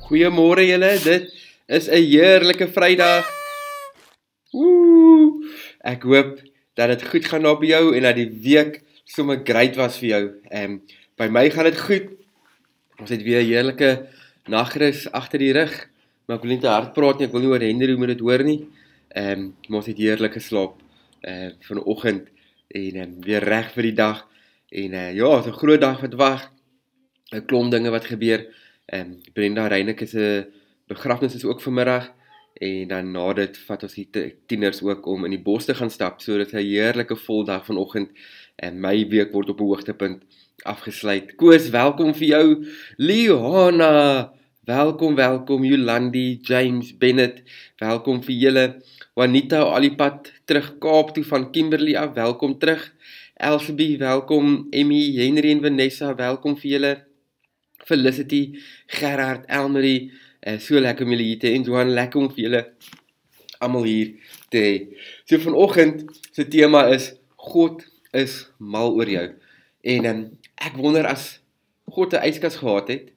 Goeiemôre julle, dit is 'n heerlike Vrydag. Woe! Ek hoop dat dit goed gaan daar by jou en dat die week sommer great was vir jou. By my gaan dit goed. Ons het weer 'n heerlike nagrus agter die rug, maar ek wil nie te hard praat nie, ek wil nie oor Henry moet dit hoor nie. Maar ons het heerlik geslaap vanoggend en weer reg vir die dag. En ja, het 'n groot dag wat wag. 'n Klomp dinge wat gebeur. Brenda Reyneke se begrafnis is ook vanmiddag en dan na dit vat ons die tieners ook om in die bos te gaan stap. So dit is 'n heerlike vol dag vanoggend en my week word op 'n hoogtepunt afgesluit. Koos, welkom vir jou. Liana, welkom. Jolandi, James, Bennett, welkom vir julle. Juanita, al die pad terug Kaap toe van Kimberley af, welkom terug. Elsabie, welkom. Emmy, Henry en Vanessa, welkom vir julle. Felicity, Gerard, Elmarie, so lekker om julle hier te hê, en Johan, lekker om vir julle almal hier te hê. So vanoggend se tema is, God is mal oor jou. En ek wonder as God 'n yskas gehad het,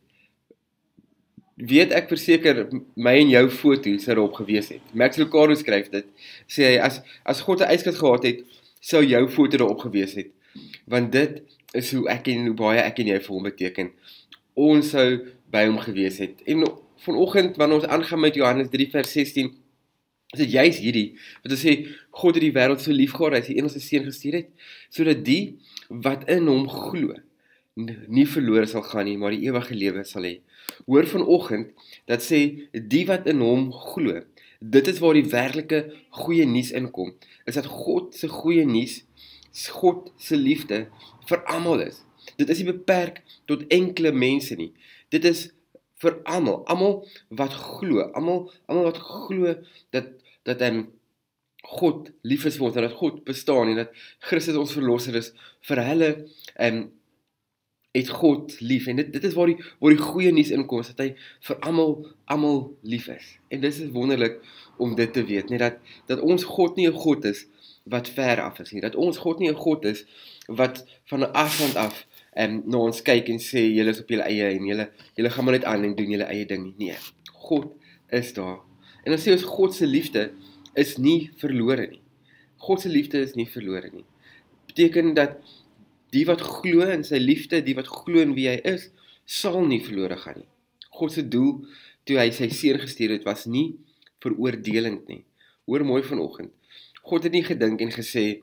weet ek verseker my en jou foto sou daarop gewees het. Max Lucado skryf dit, sê hy, as God 'n yskas gehad het, sou jou foto daarop gewees het. Want dit is hoe baie ek en jy vir hom beteken. Ons sou by hom gewees het. En vanoggend, wanneer ons aangaan met Johannes 3 vers 16, is dit juist hierdie, wat ons sê, God het die wêreld so lief gehad, hy sy enigste seun gestuur het, sodat die wat in hom glo, nie verlore sal gaan nie, maar die ewige lewe sal hê. Hoor vanoggend, dat sê, die wat in hom glo, dit is waar die werklike goeie nuus inkom, is dat God se goeie nuus, God se liefde vir almal is. Dit is nie beperk tot enkele mense nie. Dit is vir almal wat glo, almal wat glo dat God lief is vir ons, en dat God bestaan en dat Christus ons verlosser is, vir hulle het God lief. En dit is waar die goeie nuus inkom, is dat hy vir almal lief is. En dit is wonderlik om dit te weet, nie dat ons God nie 'n God is wat ver af is nie, dat ons God nie 'n God is wat van 'n afstand af na ons kyk en sê, julle is op julle eie en julle gaan maar net aan en doen julle eie ding nie. Nee, God is daar. En dan sê ons, God se liefde is nie verlore nie. God se liefde is nie verlore nie. Beteken dat die wat glo in sy liefde, die wat glo in wie hy is, sal nie verlore gaan nie. God se doel, toe hy sy seun gestuur het, was nie veroordelend nie. Hoor mooi vanoggend. God het nie gedink en gesê,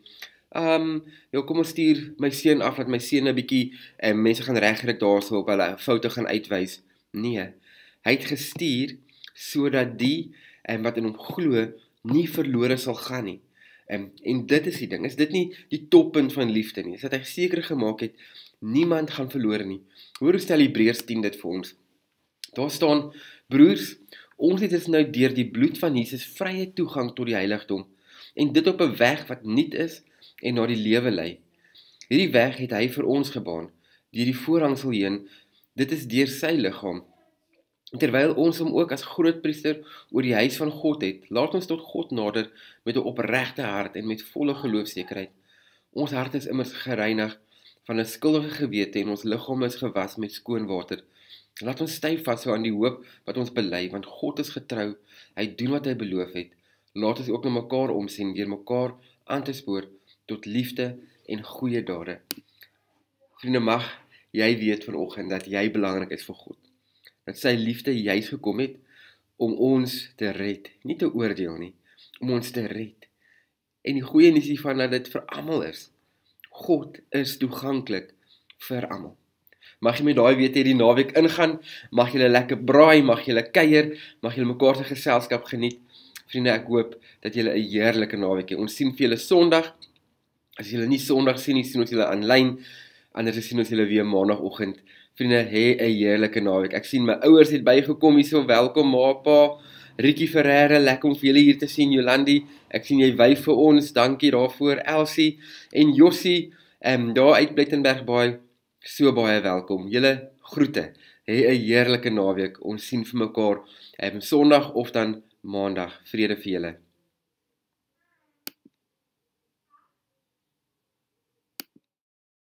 ja, kom ons stuur my seun af, dat my seun 'n bietjie, mense gaan regkry daarso op hulle foute gaan uitwys. Nee, hy het gestuur, sodat die, wat in hom glo, nie verlore sal gaan nie. En dit is die ding, is dit nie die toppunt van liefde nie, is dat hy seker gemaak het, niemand gaan verlore nie. Hoor hoe stel Hebreërs 10 dit vir ons? Daar staan, broers, ons het dus nou deur die bloed van Jesus vrye toegang tot die heiligdom, en dit op 'n weg wat nuut is, en na die lewe lei. Hierdie weg het hy vir ons gebaan, deur die voorhangsel heen, dit is deur sy liggaam. Terwyl ons hom ook as grootpriester oor die huis van God het, laat ons tot God nader met 'n opregte hart en met volle geloofsekerheid. Ons hart is immers gereinig van 'n skuldige gewete en ons liggaam is gewas met skoon water. Laat ons styf vashou aan die hoop wat ons bely, want God is getrou, hy doen wat hy beloof het. Laat ons ook na mekaar omsien, deur mekaar aan te spoor tot liefde en goeie dade. Vriende, mag jy weet vanoggend dat jy belangrik is vir God. Dat sy liefde juis gekom het om ons te red, nie te oordeel nie, om ons te red. En die goeie nuus hiervan dat dit vir almal is. God is toeganklik vir almal. Mag jy met daai weet hierdie naweek ingaan, mag jy lekker braai, mag jy kuier, mag jy mekaar se geselskap geniet. Vriende, ek hoop dat julle 'n heerlike naweek het. Ons sien vir julle Sondag. As julle nie Sondag sien nie, sien ons julle aanlyn. Anders sien ons julle weer maandagooggend. Vriende, hê 'n heerlike naweek. Ek sien my ouers het bygekom hierso. Welkom ma, pa. Rietjie Ferreira, lekker om vir julle hier te sien. Jolandi, ek sien jy wyf vir ons. Dankie daarvoor. Elsie en Jossie, daar uit Plettenberg Baai. So baie welkom. Julle groete. Hê 'n heerlike naweek. Ons sien vir mekaar Sondag of dan Maandag. Vrede vir julle.